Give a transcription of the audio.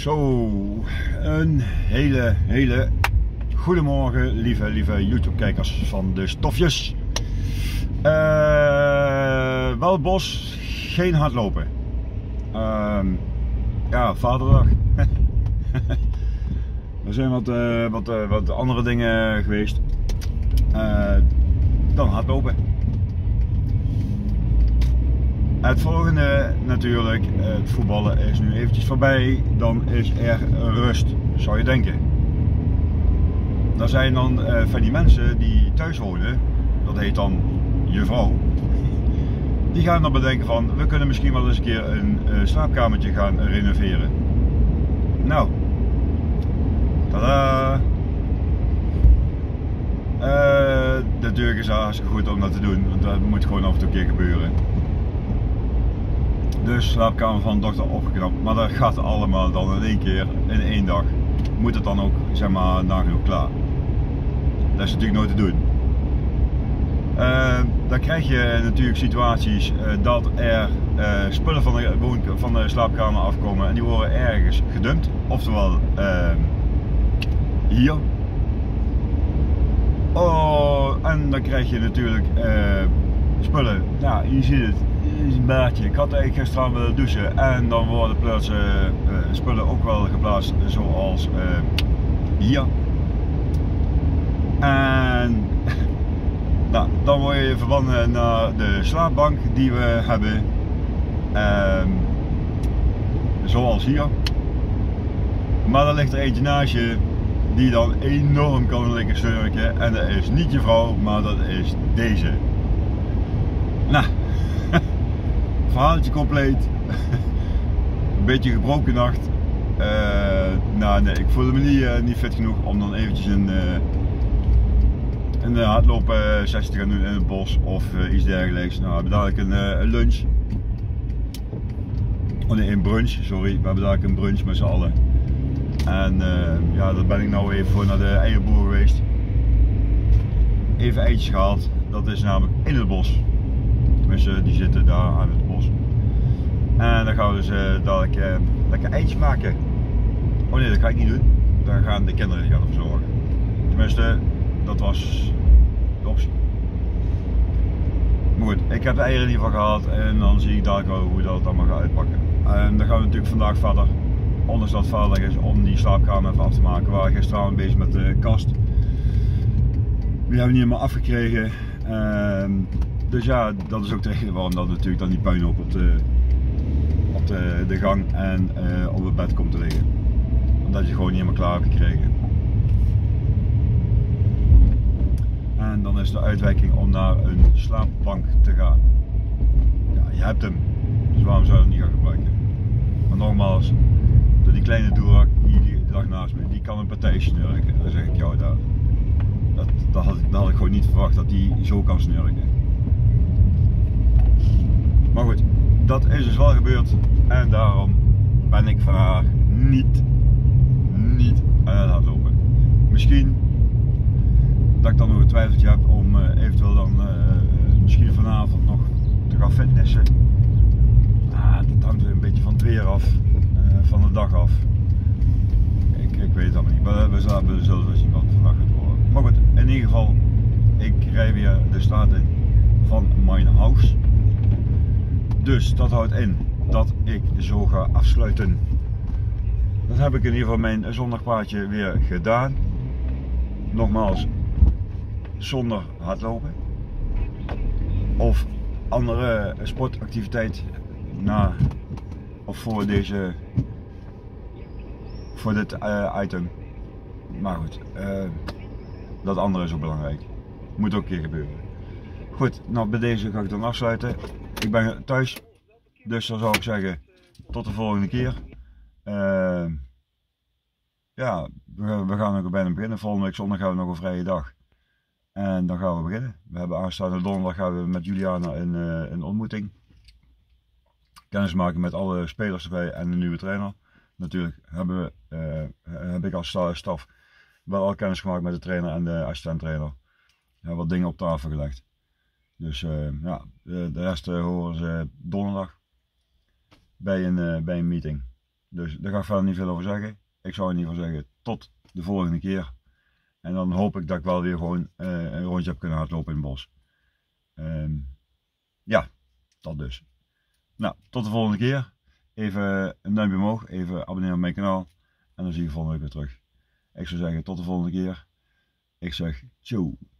Zo, een hele goedemorgen lieve YouTube kijkers van de stofjes. Wel het bos, geen hardlopen. Ja, vaderdag. Er zijn wat andere dingen geweest dan hardlopen. Het volgende natuurlijk, het voetballen is nu eventjes voorbij, dan is er rust, zou je denken. Er zijn dan van die mensen die thuis wonen, dat heet dan je vrouw, die gaan dan bedenken van, we kunnen misschien wel eens een keer een slaapkamertje gaan renoveren. Nou, tada! Natuurlijk is het hartstikke goed om dat te doen, want dat moet gewoon af en toe een keer gebeuren. Dus slaapkamer van dochter opgeknapt, maar dat gaat allemaal dan in één keer, in één dag. Moet het dan ook, zeg maar, nagenoeg klaar. Dat is natuurlijk nooit te doen. Dan krijg je natuurlijk situaties dat er spullen van de slaapkamer afkomen en die worden ergens gedumpt. Oftewel hier. Oh, en dan krijg je natuurlijk spullen. Ja, je ziet het. Is een baardje. Ik had eigenlijk gisteren willen douchen en dan worden spullen ook wel geplaatst zoals hier. En nou, dan word je verbannen naar de slaapbank die we hebben, zoals hier. Maar er ligt er eentje naast je die dan enorm kan liggen snurken en dat is niet je vrouw, maar dat is deze. Nou, verhaaltje compleet. Een beetje gebroken nacht. Nou nee, ik voelde me niet fit genoeg om dan eventjes een hardlopen sessie te gaan doen in het bos of iets dergelijks. Nou, we hebben dadelijk een lunch. Oh nee, een brunch, sorry. We hebben dadelijk een brunch met z'n allen. En ja, daar ben ik nou even voor naar de eierboer geweest. Even eitjes gehaald. Dat is namelijk in het bos. Tenminste, die zitten daar aan het bos. En dan gaan we dus dadelijk lekker eitjes maken. Oh nee, dat ga ik niet doen. Daar gaan de kinderen ervoor zorgen. Tenminste, dat was de optie. Maar goed, ik heb de eieren in ieder geval gehaald en dan zie ik dadelijk wel hoe dat allemaal gaat uitpakken. En dan gaan we natuurlijk vandaag verder, ondanks dat het vaardig is, om die slaapkamer even af te maken. We waren gisteravond bezig met de kast. Die hebben we niet helemaal afgekregen. Dus ja, dat is ook de reden waarom dat natuurlijk dan die puinhoop op de gang en op het bed komt te liggen. Omdat je het gewoon niet helemaal klaar hebt gekregen. En dan is de uitwijking om naar een slaapbank te gaan. Ja, je hebt hem, dus waarom zou je hem niet gaan gebruiken? Maar nogmaals, door die kleine doerak hier die lag naast me, die kan een partij snurken. Dan zeg ik jou, dat had ik gewoon niet verwacht dat die zo kan snurken. Maar goed, dat is dus wel gebeurd en daarom ben ik vandaag niet aan het hardlopen. Misschien dat ik dan nog een twijfeltje heb om eventueel dan misschien vanavond nog te gaan fitnessen. Dat hangt weer een beetje van het weer af, van de dag af. Ik weet het allemaal niet, maar we zullen wel zien wat vandaag gaat worden. Maar goed, in ieder geval, ik rij weer de straat in van mijn huis. Dus dat houdt in dat ik zo ga afsluiten. Dat heb ik in ieder geval mijn zondagpaardje weer gedaan. Nogmaals, zonder hardlopen of andere sportactiviteit na of voor dit item. Maar goed, dat andere is ook belangrijk. Moet ook een keer gebeuren. Goed, nou bij deze ga ik dan afsluiten. Ik ben thuis, dus dan zou ik zeggen tot de volgende keer. Ja, we gaan ook bijna beginnen. Volgende week zondag gaan we nog een vrije dag. En dan gaan we beginnen. We hebben aanstaande donderdag gaan we met Juliana een ontmoeting. Kennis maken met alle spelers erbij en de nieuwe trainer. Natuurlijk heb ik als staf wel al kennis gemaakt met de trainer en de assistent trainer. Ja, wat dingen op tafel gelegd. Dus ja, de rest horen ze donderdag bij een meeting. Dus daar ga ik verder niet veel over zeggen. Ik zou in ieder geval zeggen tot de volgende keer. En dan hoop ik dat ik wel weer gewoon een rondje heb kunnen hardlopen in het bos. Ja, dat dus. Nou, tot de volgende keer. Even een duimpje omhoog, even abonneren op mijn kanaal. En dan zie je volgende week weer terug. Ik zou zeggen tot de volgende keer. Ik zeg ciao.